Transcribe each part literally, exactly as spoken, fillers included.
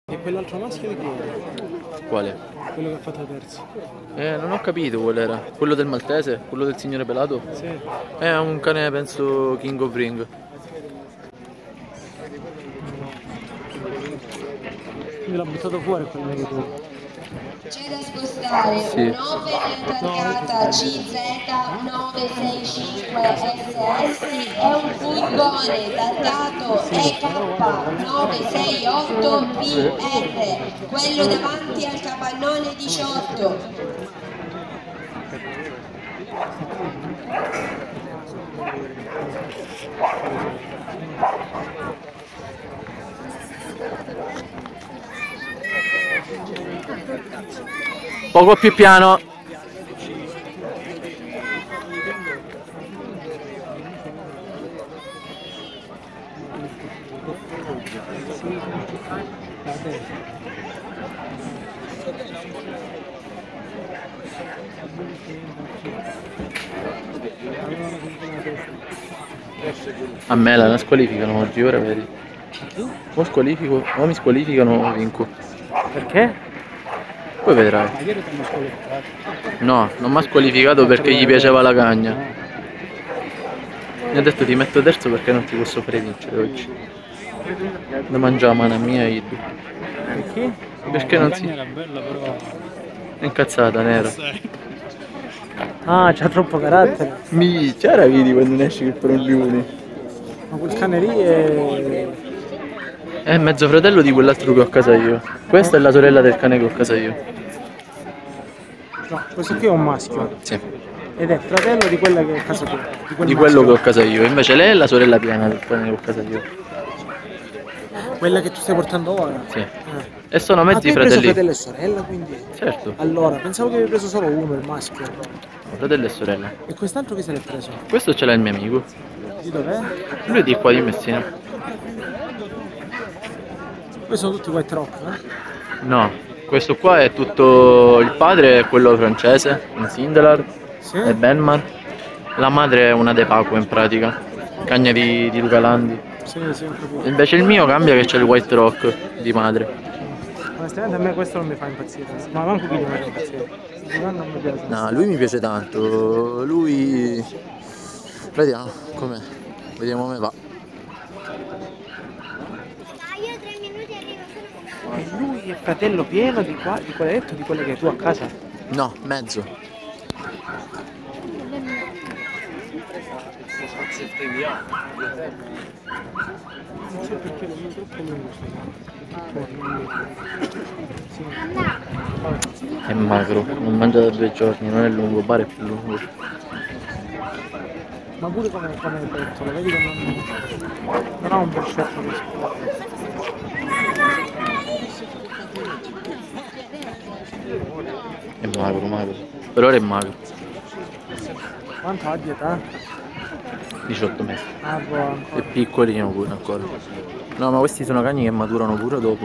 E quell'altro maschio di chi era? Quale? Quello che ha fatto terzo. Eh, non ho capito qual era. Quello del maltese? Quello del signore pelato? Sì. È un cane, penso, King of Ring. Quindi l'ha buttato fuori quel merito. C'è da spostare Sì. un'Opel targata C Z nove sei cinque S S e un furgone targato E K nove sei otto P R, quello davanti al capannone diciotto. Poco più piano. A me la squalificano oggi, ora vedi. O squalifico, o mi squalificano o vinco. Perché? Poi vedrai. Ma ieri ti hanno squalificato. No, non mi ha squalificato perché gli piaceva la cagna. Mi ha detto ti metto terzo perché non ti posso fare vincere oggi. Da mangiare la mano mia e tu. Perché? Perché non si... era bella però. È incazzata, nera. Ah, c'ha troppo carattere. Mi, c'era vedi quando ne esci che per un rione. Ma quel cane lì è... È mezzo fratello di quell'altro che ho a casa io. Questa è la sorella del cane che ho a casa io. No, questo qui è un maschio. Sì. Ed è fratello di quella che è a casa tua. Di, quel Di quello che maschio. ho a casa io. Invece lei è la sorella piena del cane che ho a casa io. Quella che tu stai portando ora? Sì. Eh. E sono Ah, tu mezzi hai preso fratelli. fratello e sorella quindi? Certo. Allora, pensavo che avevi preso solo uno, il maschio. Fratello e sorella. E quest'altro chi se l'è preso? Questo ce l'ha il mio amico. Di dov'è? Lui è di qua di Messina. Questi sono tutti white rock, eh? No, questo qua è tutto il padre è quello francese, un Sindelar, Sì? è Benmar. La madre è una De Paco in pratica, cagna di, di Luca Landi. Sì, sì, ho capito. Invece il mio cambia che c'è il White Rock di madre. Onestamente a me questo non mi fa impazzire. Ma manco qui mi fa impazzire. Il non mi piace. No, lui mi piace tanto, lui... Vediamo com'è, vediamo come va. Io tre minuti arrivo. E lui è fratello pieno di qua, di quella detto, di quelle che hai tu a casa? No, mezzo. Non so perché non è troppo lungo. È magro, non mangia da due giorni, non è lungo, pare è più lungo. Ma pure come, come il petto, lo vedi che non, non ha un perfetto rispetto. È magro, magro. Per ora è magro. Quanto ha di età? diciotto mesi. Ah, buono. È piccolino pure ancora. No, ma questi sono cani che maturano pure dopo.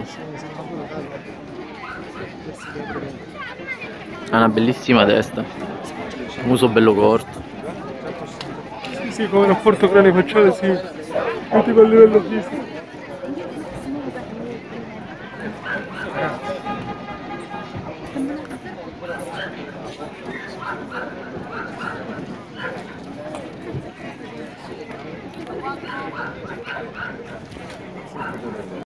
Ha una bellissima testa. Muso bello corto. Sì, sì, come rapporto cráneo-facciale, sì. Non tipo a livello fisico.